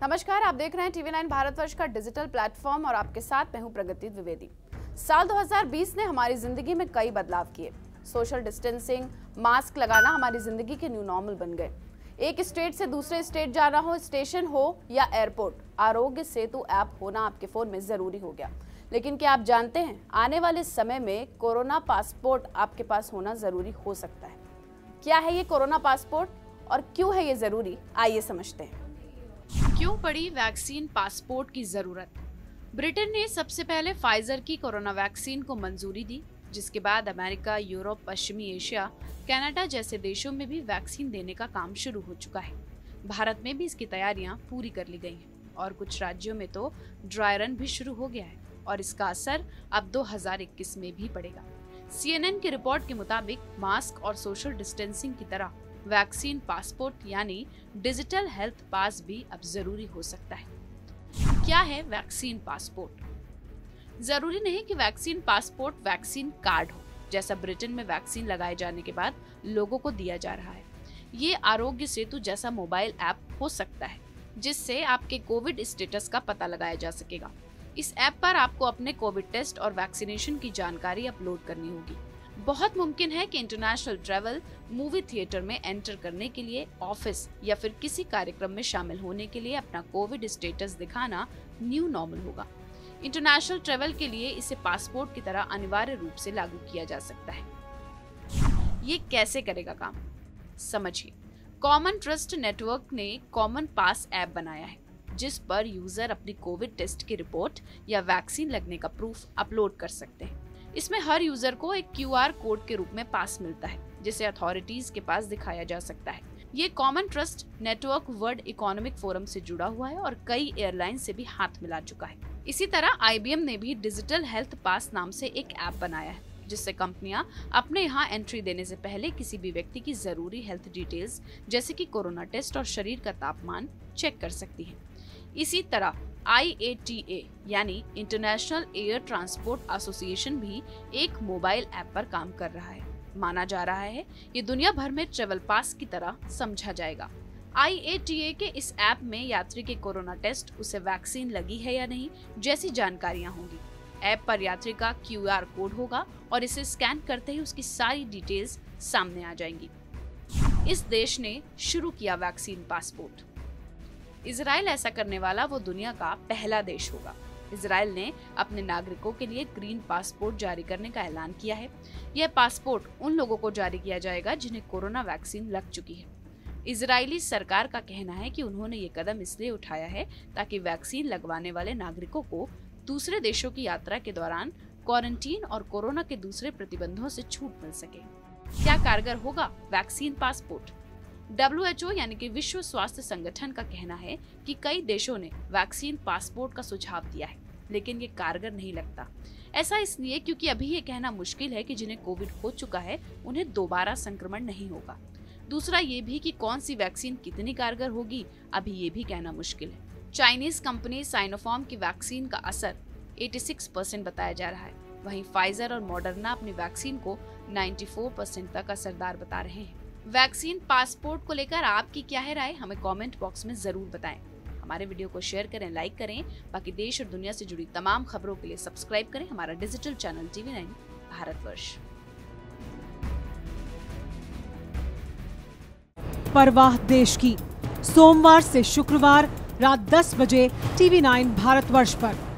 नमस्कार, आप देख रहे हैं टीवी 9 भारतवर्ष का डिजिटल प्लेटफॉर्म और आपके साथ मैं हूं प्रगति द्विवेदी। साल 2020 ने हमारी जिंदगी में कई बदलाव किए। सोशल डिस्टेंसिंग, मास्क लगाना हमारी जिंदगी के न्यू नॉर्मल बन गए। एक स्टेट से दूसरे स्टेट जाना हो, स्टेशन हो या एयरपोर्ट, आरोग्य सेतु ऐप होना आपके फोन में जरूरी हो गया। लेकिन क्या आप जानते हैं, आने वाले समय में कोरोना पासपोर्ट आपके पास होना जरूरी हो सकता है। क्या है ये कोरोना पासपोर्ट और क्यों है ये जरूरी, आइए समझते हैं। क्यों पड़ी वैक्सीन पासपोर्ट की जरूरत? ब्रिटेन ने सबसे पहले फाइजर की कोरोना वैक्सीन को मंजूरी दी, जिसके बाद अमेरिका, यूरोप, पश्चिमी एशिया, कनाडा जैसे देशों में भी वैक्सीन देने का काम शुरू हो चुका है। भारत में भी इसकी तैयारियां पूरी कर ली गई हैं और कुछ राज्यों में तो ड्राई रन भी शुरू हो गया है और इसका असर अब 2021 में भी पड़ेगा। एनएन की रिपोर्ट के मुताबिक मास्क और सोशल डिस्टेंसिंग की तरह वैक्सीन पासपोर्ट यानी डिजिटल हेल्थ पास भी अब जरूरी हो सकता है। क्या है वैक्सीन पासपोर्ट? जरूरी नहीं कि वैक्सीन पासपोर्ट वैक्सीन कार्ड हो, जैसा ब्रिटेन में वैक्सीन लगाए जाने के बाद लोगों को दिया जा रहा है। ये आरोग्य सेतु जैसा मोबाइल ऐप हो सकता है, जिससे आपके कोविड स्टेटस का पता लगाया जा सकेगा। इस ऐप पर आपको अपने कोविड टेस्ट और वैक्सीनेशन की जानकारी अपलोड करनी होगी। बहुत मुमकिन है कि इंटरनेशनल ट्रैवल, मूवी थिएटर में एंटर करने के लिए, ऑफिस या फिर किसी कार्यक्रम में शामिल होने के लिए अपना कोविड स्टेटस दिखाना न्यू नॉर्मल होगा। इंटरनेशनल ट्रैवल के लिए इसे पासपोर्ट की तरह अनिवार्य रूप से लागू किया जा सकता है। ये कैसे करेगा काम, समझिए। कॉमन ट्रस्ट नेटवर्क ने कॉमन पास ऐप बनाया है, जिस पर यूजर अपनी कोविड टेस्ट की रिपोर्ट या वैक्सीन लगने का प्रूफ अपलोड कर सकते हैं। इसमें हर यूजर को एक QR कोड के रूप में पास मिलता है, जिसे अथॉरिटीज के पास दिखाया जा सकता है। ये common trust network world economic forum से जुड़ा हुआ है और कई एयरलाइन से भी हाथ मिला चुका है। इसी तरह IBM ने भी डिजिटल हेल्थ पास नाम से एक ऐप बनाया है, जिससे कंपनियां अपने यहाँ एंट्री देने से पहले किसी भी व्यक्ति की जरूरी हेल्थ डिटेल्स जैसे कि कोरोना टेस्ट और शरीर का तापमान चेक कर सकती हैं। इसी तरह IATA यानी इंटरनेशनल एयर ट्रांसपोर्ट एसोसिएशन भी एक मोबाइल ऐप पर काम कर रहा है। माना जा रहा है ये दुनिया भर में ट्रेवल पास की तरह समझा जाएगा। IATA के इस ऐप में यात्री के कोरोना टेस्ट, उसे वैक्सीन लगी है या नहीं जैसी जानकारियां होंगी। ऐप पर यात्री का QR कोड होगा और इसे स्कैन करते ही उसकी सारी डिटेल्स सामने आ जाएंगी। इस देश ने शुरू किया वैक्सीन पासपोर्ट। इजराइल ऐसा करने वाला वो दुनिया का पहला देश होगा। इजराइल ने अपने नागरिकों के लिए ग्रीन पासपोर्ट जारी करने का ऐलान किया है। यह पासपोर्ट उन लोगों को जारी किया जाएगा जिन्हें कोरोना वैक्सीन लग चुकी है। इजरायली सरकार का कहना है कि उन्होंने ये कदम इसलिए उठाया है ताकि वैक्सीन लगवाने वाले नागरिकों को दूसरे देशों की यात्रा के दौरान क्वारंटीन और कोरोना के दूसरे प्रतिबंधों से छूट मिल सके। क्या कारगर होगा वैक्सीन पासपोर्ट? WHO यानी कि विश्व स्वास्थ्य संगठन का कहना है कि कई देशों ने वैक्सीन पासपोर्ट का सुझाव दिया है, लेकिन ये कारगर नहीं लगता। ऐसा इसलिए क्योंकि अभी ये कहना मुश्किल है कि जिन्हें कोविड हो चुका है उन्हें दोबारा संक्रमण नहीं होगा। दूसरा ये भी कि कौन सी वैक्सीन कितनी कारगर होगी, अभी ये भी कहना मुश्किल है। चाइनीज कंपनी साइनोफार्म की वैक्सीन का असर 86% बताया जा रहा है। वहीं फाइजर और मॉडर्ना अपनी वैक्सीन को 94% तक असरदार बता रहे हैं। वैक्सीन पासपोर्ट को लेकर आपकी क्या है राय, हमें कमेंट बॉक्स में जरूर बताएं। हमारे वीडियो को शेयर करें, लाइक करें। बाकी देश और दुनिया से जुड़ी तमाम खबरों के लिए सब्सक्राइब करें हमारा डिजिटल चैनल TV 9 भारतवर्ष। परवाह देश की, सोमवार से शुक्रवार रात 10 बजे TV 9 भारतवर्ष पर।